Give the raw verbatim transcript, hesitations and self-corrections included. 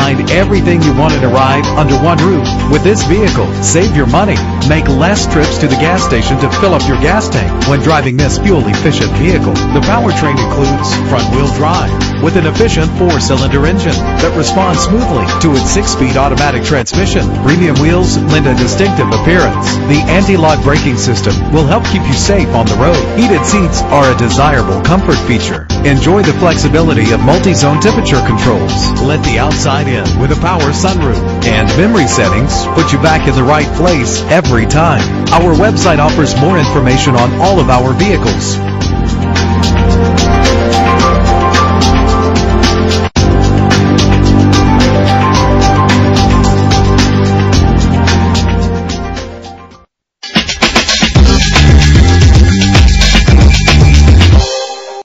find everything you want in a ride under one roof. With this vehicle, save your money. Make less trips to the gas station to fill up your gas tank when driving this fuel-efficient vehicle. The powertrain includes front-wheel drive with an efficient four-cylinder engine that responds smoothly to its six-speed automatic transmission. Premium wheels lend a distinctive appearance. The anti-lock braking system will help keep you safe on the road. Heated seats are a desirable comfort feature. Enjoy the flexibility of multi-zone temperature controls. Let the outside in with a power sunroof. And memory settings put you back in the right place every time. Our website offers more information on all of our vehicles.